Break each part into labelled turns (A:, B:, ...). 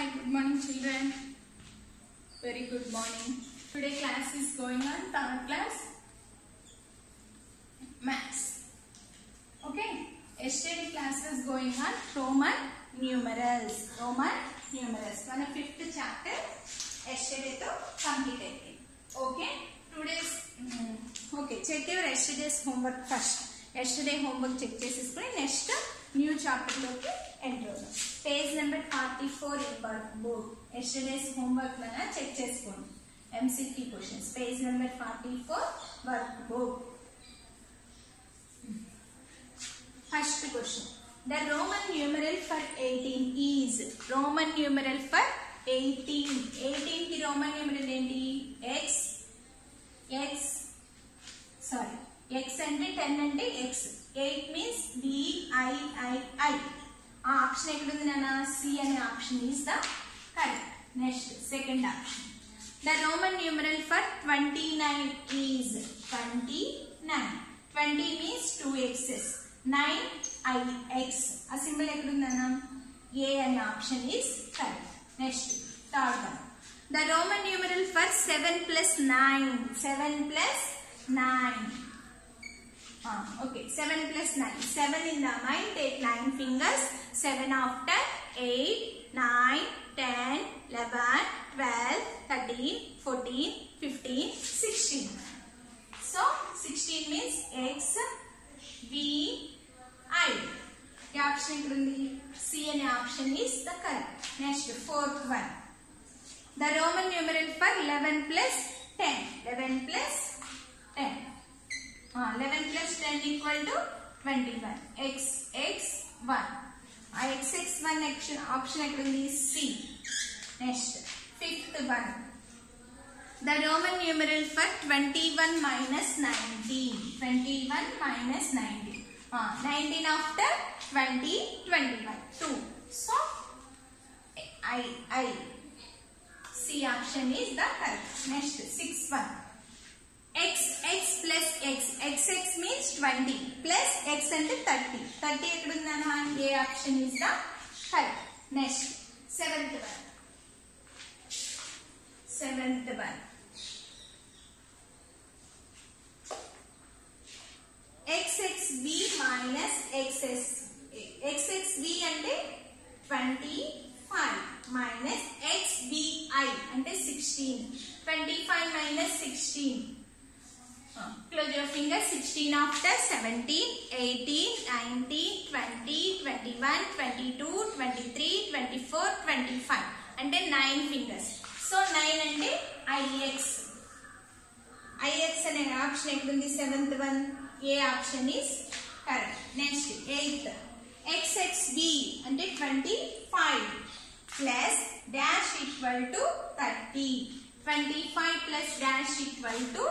A: Hi, good morning children. Very good morning. Today class is going on, third class, maths. Okay, yesterday class was going on Roman numerals. మన fifth chapter yesterday to complete అయింది. Okay, today's okay, check your yesterday's homework first. Yesterday homework check చేసుకొని next new chapter లోకి enter అవుదాం. Page number 44 in book. Yesterday's homework mana check చేసుకోండి. MCQ questions. Page number 44 workbook. First question. The Roman numeral for 18 is. Roman numeral for 18. 18 की Roman numeral ఏంటి? X అంటే 10 అంటే X. 8 means VIII. ఆ option ఎక్కడుంది నాన్న? C అనే option is the correct. Next, second option. The Roman numeral for 29 is 29. 20 means 2x's. 9ix. ఆ symbol ఎక్కడుంది నాన్న? A అనే option is correct. Next, third one. The Roman numeral for 7 plus 9. 7 plus 9. Okay, 7 plus 9. 7 in the mind, take 9 fingers. 7 after 8, 9, 10, 11, 12, 13, 14, 15, 16. So, 16 means X, V, I. The option C and option is the correct. Next, fourth one. The Roman numeral for 11 plus 10. 11 plus 10. 11 plus 10 equal to 21. XX1. XX1 option is C. Next, fifth one. The Roman numeral for 21 minus 19. 21 minus 19. 19 after 20, 21. 2. So, I. C option is the correct. Next, sixth one. X plus X. XX means 20 plus X and 30. 30 ekkadundana? A option is the correct. Next, seventh one. XXV minus XS. XXV ante 25 minus XVI ante 16. 25 minus 16. Close your fingers. 16 after 17, 18, 19, 20, 21, 22, 23, 24, 25. And 9 fingers. So 9 and IX. IX and an option ekkundi seventh one. A option is correct. Next, 8th. XXB and 25 plus dash equal to 30. 25 plus dash equal to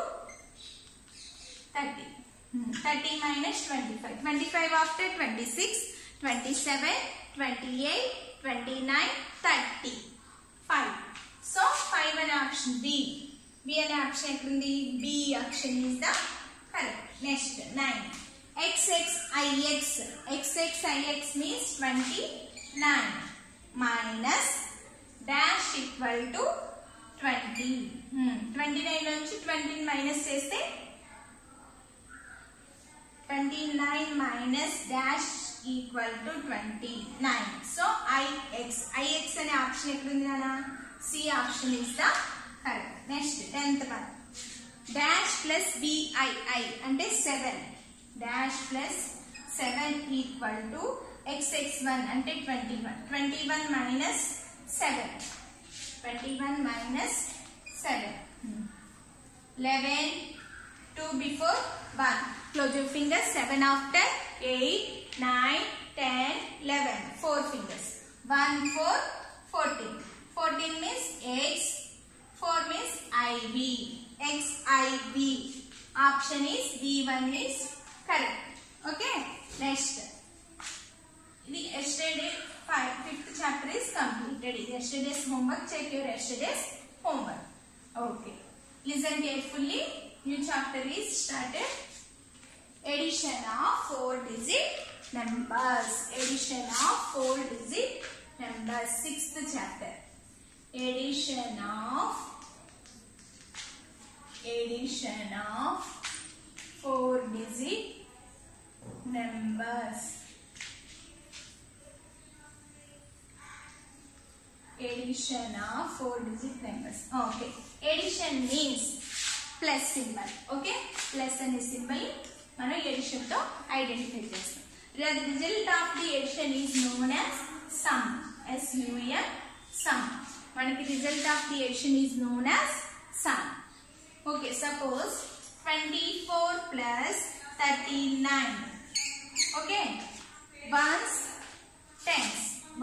A: 30. 30 minus 25. 25 after 26, 27, 28, 29, 30. 5. So, 5 an option B. B an option B option is the correct. Next, 9. XXIX. XXIX means 29 minus dash equal to 20. 29 నుంచి 20 minus చేస్తే 29 minus dash equal to 29. So, IX and option ekkadundhi nana? C option is the correct. Next, 10th one. Dash plus VII ante 7. Dash plus 7 equal to XX1 ante 21. 21 minus 7. 21 minus 7. 11, 2 before 1. Close your fingers. 7 after 8, 9, 10, 11. 4 fingers. 1, 4, 14. 14 means X. 4 means IV. XIV. Option is B1 is correct. Okay. Next. The yesterday 5th chapter is completed. Yesterday's homework. Check your yesterday's homework. Okay. Listen carefully. New chapter is started. Addition of 4-digit numbers. Addition of 4-digit numbers. numbers. Sixth chapter. Addition of 4-digit numbers. Addition of 4-digit numbers. Okay. Addition means plus symbol. Okay. Plus అనే symbol మనం addition తో identify చేస్తాం. The result of the addition is known as sum. S-U-M, sum. మనకి result of the addition is known as sum. Okay, suppose 24 plus 39. Okay, ones, tens.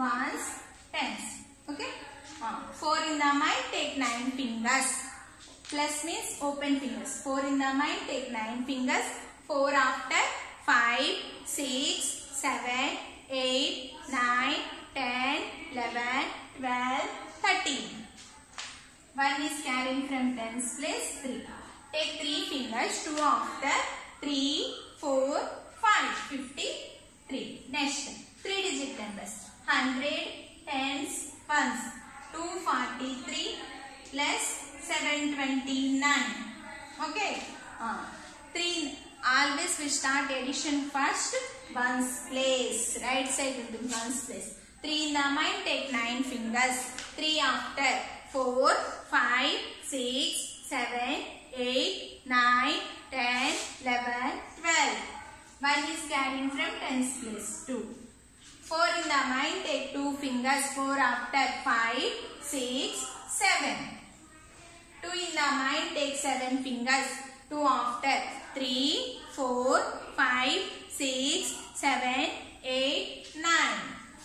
A: Okay, 4 in the mind, take 9 fingers. Plus means open fingers. 4 in the mind, take 9 fingers. 4 after 5, 6, 7, 8, 9, 10, 11, 12, 13. 1 is carrying from tens place 3. Take 3 fingers. 2 after 3, 4, 5, 53. Next, 3-digit numbers. 100, tens, ones. 243 plus 729. Okay. 3. Always we start addition first. Ones place. Right side will be ones place. 3 in the mind, take 9 fingers. 3 after 4, 5, 6, 7, 8, 9, 10, 11, 12. 1 is carrying from tens place 2. 4 in the mind, take 2 fingers. 4 after 5, 6, 7. 2 in the mind, take 7 fingers. 2 after 3, 4, 5, 6, 7, 8, 9.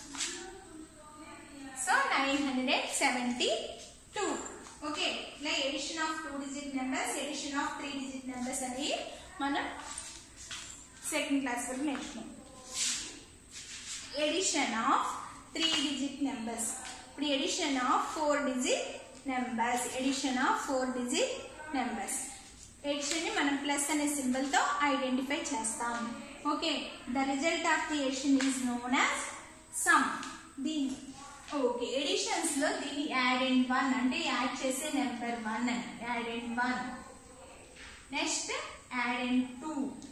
A: So 972. Okay. Like addition of 2-digit numbers, addition of 3-digit numbers అని మనం second class వరకు నేర్చుకున్నాం. Addition of 3-digit numbers. ఇప్పుడు addition of 4-digit numbers. Addition of 4-digit numbers. Addition ని మనం plus అనే symbol తో identify చేస్తాం. Okay. The result of the addition is known as sum. Okay. Additions లో దీన్ని యాడ్ అండ్ 1 అంటే యాడ్ చేసే నెంబర్ 1 అని. Add and 1. Next add and 2.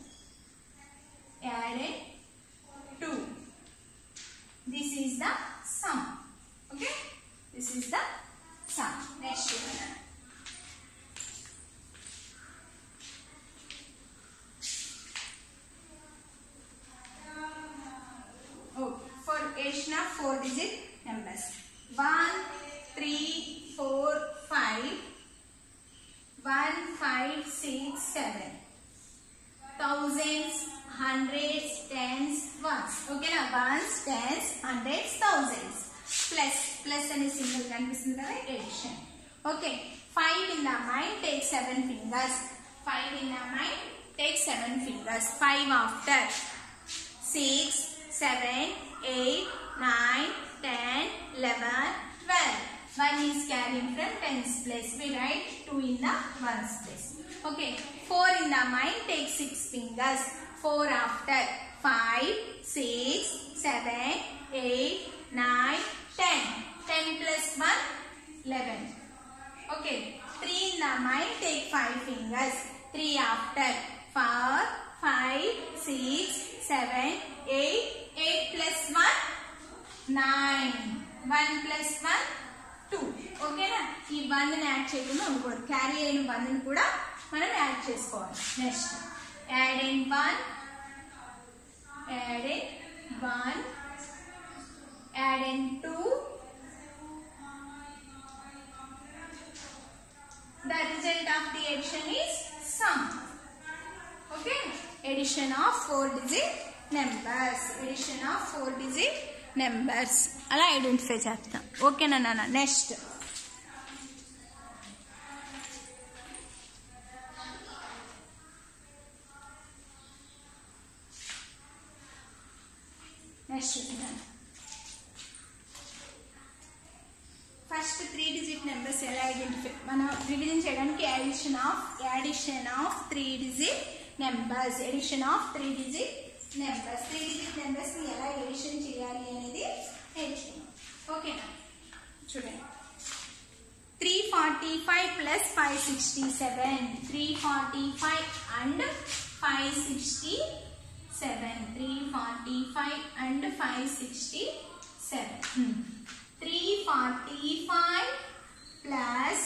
A: Add and 2. This is the sum. Okay. This is the sum. Next one. For addition of 4-digit numbers. 1, 3, 4, 5. 1, 5, 6, 7. Thousands, hundreds, tens, ones. Okay na? Ones, tens, hundreds, thousands. Plus and a symbol కనిపిస్తుంది కదా addition. Okay. 5 in the mind, take 7 fingers. 5 in the mind, take 7 fingers. 5 after 6, 7, 8, 9, 10, 11, 12. 1 is carrying from tens place. We write 2 in the ones place. Okay. 4 in the mind, take 6 fingers. 4 after 5, 6, 7, 8, 9, 10. 10 plus 1, 11. Okay. 3 in the mind, take 5 fingers. 3 after 4, 5, 6, 7, 8, 8 plus 1, 9. 1 plus 1, 2. Okay na? ఈ 1 ని add చేయకుండా ఉండకూడదు. Carry అయిన 1 ని కూడా మనం add చేసుకోవాలి. Next add in 1, add in 1, add in 2. The result of the addition is sum. Okay. Addition of 4-digit numbers. Addition of 4-digit numbers. అలా ఐడెంటిఫై చేస్తాం. ఓకేనా నాన్న? నెక్స్ట్ ఫస్ట్ 3-digit numbers ఎలా ఐడెంటిఫై మనం రివిజన్ చేయడానికి addition of 3-digit numbers. Addition of 3-digit numbers. 3-digit numbers ని ఎలా edition చేయాలి అనేది నేర్చుకున్నాం. ఓకేనా చూడండి 345 plus 567 345 and 567 345 and 567 345 plus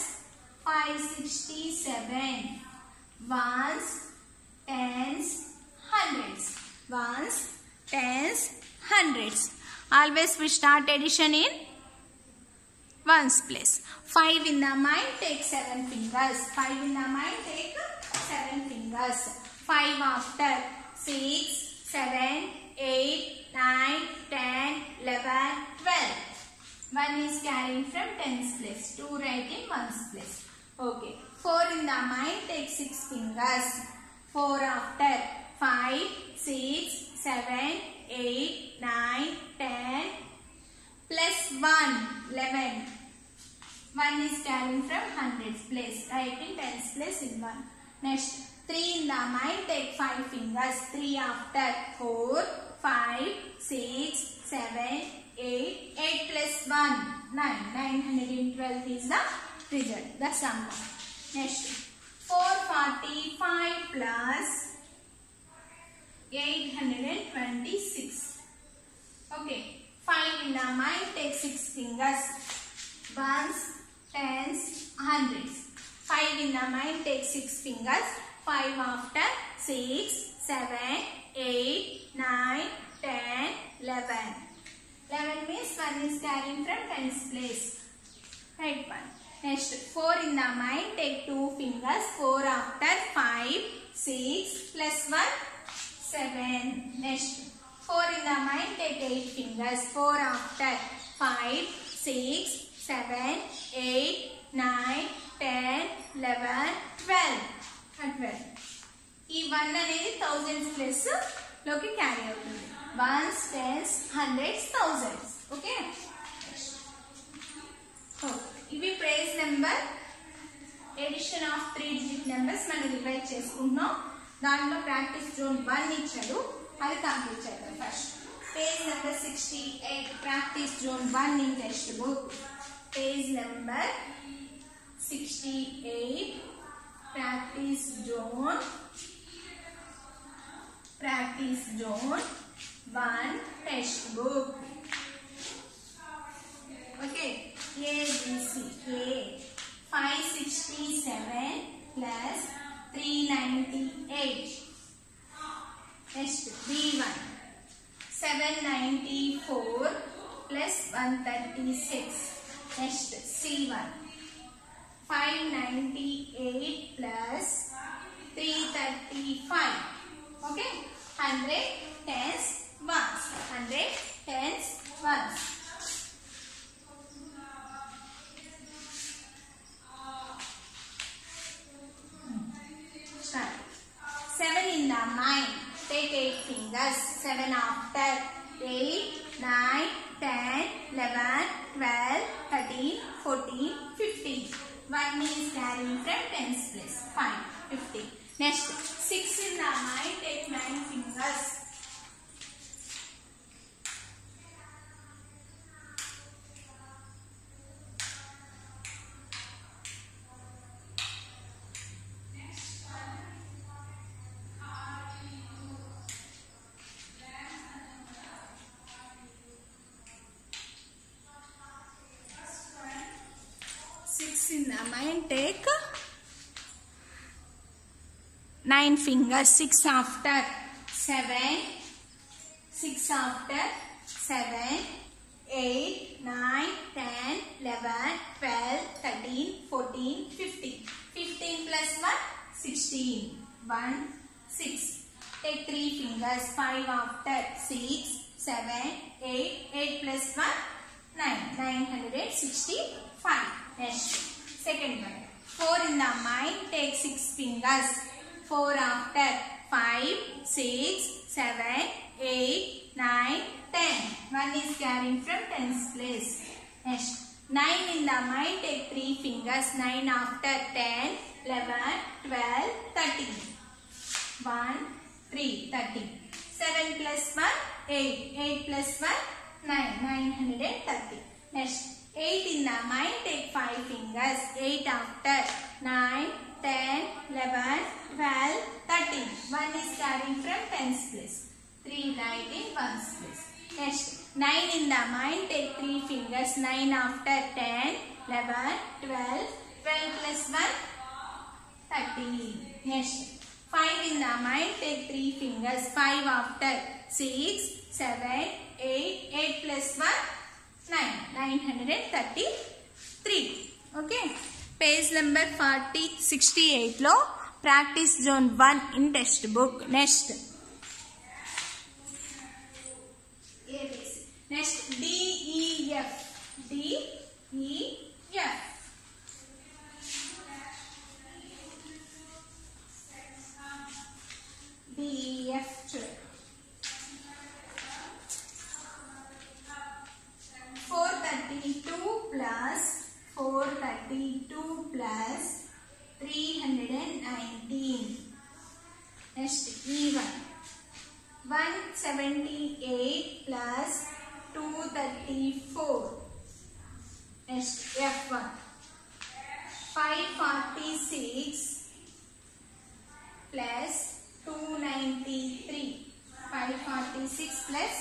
A: 567 ones tens hundreds ones tens hundreds always we start addition in ones place 5 in the mind take 7 fingers 5 in the mind take 7 fingers 5 after 6 7 8 9 10 11 12 1 is carrying from tens place 2 right in ones place okay 4 in the mind take 6 fingers 4 after 5 6 7 8 9 10 plus 1 11 1 is carrying from hundreds place right in tens place in 1 next 3 in the mind take 5 fingers 3 after 4 5 6 7 8 8 plus 1 9 912 is the result the sum next 445 plus 826 okay 5 in the mind take 6 fingers ones tens hundreds 5 in the mind take 6 fingers 5 after 6 7 8 9 10 11 11 means 1 is carrying from tens place right one next 4 in the mind take 2 fingers 4 after 5 6 plus 1 7 next 4 in the mind take 8 fingers 4 after 5 6 7 8 9 10 11 12 ఈ 1 అనేది thousands plus లోకి carry అవుతుంది ones tens hundreds thousands okay ఇవి ప్రైజ్ number addition of 3 digit numbers మనం revise చేసుకుంటున్నాం దాంట్లో practice zone 1 ఇచ్చాడు అది కంప్లీట్ చేద్దాం first page number 68 practice zone 1 in textbook page number 68 practice zone 1 textbook okay ABC A 567 plus 398 next B1 794 plus 136 next C1 598 plus 335 okay 100 tens ones 100 tens ones start 7 in the mind take 8 fingers 7 after 8 9 10 11 12 13 14 15 1 is carrying from tens place 5 50 next 6 in the mind take 9 fingers 6 in the mind take 9 fingers 6 after 7 6 after 7 8 9 10 11 12 13 14 15 15 plus 1 16 1 6 take 3 fingers 5 after 6 7 8 8 plus 1 9 965 next second one 4 in the mind take 6 fingers 4 after 5 6 7 8 9 10 1 is carrying from tens place next 9 in the mind take 3 fingers 9 after 10 11 12 13 1 3 13 7 plus 1 8 8 plus 1 9 930 ones place. Next, 9 in the mind, take 3 fingers. 9 after 10, 11, 12. 12 plus 1, 13. Next, 5 in the mind, take 3 fingers. 5 after 6, 7, 8. 8 plus 1, 9. 933. Okay. Page number 68 lo practice zone 1 in test book. Next, next D E F. D E F. D E F. 432 plus 432 plus 319. Next, E1. 178 plus 234. Next, F1. 546 plus 293. 546 plus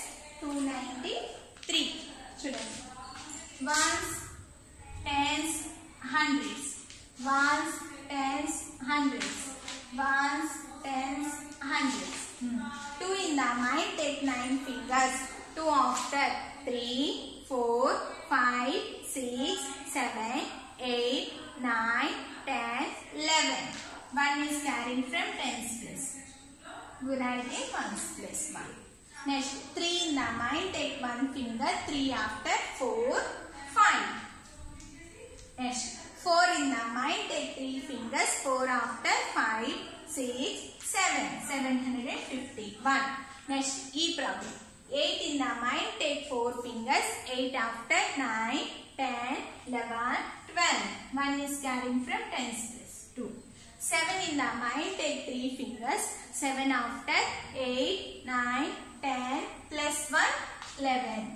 A: 293. Students, ones, tens, hundreds. Ones, tens, hundreds. Ones, tens, hundreds. 2 in the mind, take 9 fingers. 2 after 3, 4, 5, 6, 7, 8, 9, 10, 11. 1 is carried from tens place. We write in ones place 1. Next, 3 in the mind, take 1 finger. 3 after 4, 5. Next, 4 in the mind, take 3 fingers. 4 after 5, 6, 7. 751. Next, E problem. 8 in the mind, take 4 fingers. 8 after 9, 10, 11, 12. 1 is carrying from tens place 2. 7 in the mind, take 3 fingers. 7 after 8, 9, 10 plus 1, 11.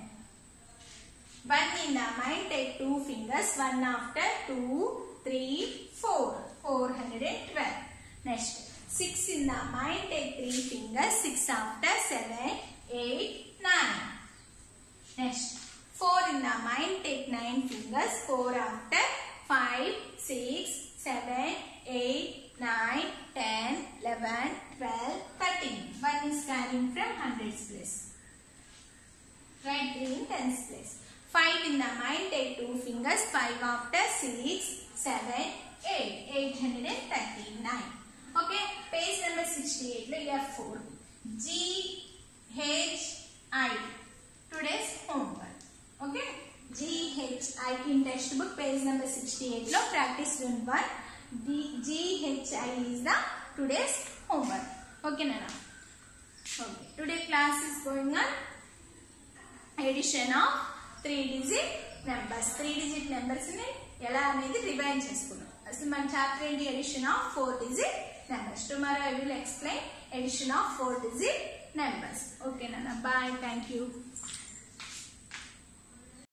A: 1 in the mind, take 2 fingers. 1 after 2, 3, 4. 412. Next, 6 in the mind, take 3 fingers. 6 after 7, 8, 9. Next, 4 in the mind, take 9 fingers. 4 after 5, 6, 7, 8, 9, 10, 11, 12, 13. 1 is carrying from hundreds place. Write 3 in tens place. 5 in the mind, take 2 fingers. 5 after 6, 7, 8. 839. Okay. Page number 68 lo F4. G H I. Today's homework. Okay. G H I in textbook page number 68 lo practice zone 1. G H I is the today's homework. Okay, Nana. Okay. Today class is going on addition of 3-digit numbers. 3-digit numbers ni ela anedi revise cheskunnam. Asalu man chapter enti addition of 4-digit numbers. Tomorrow I will explain addition of 4-digit numbers. Okay, Nana. Bye. Thank you.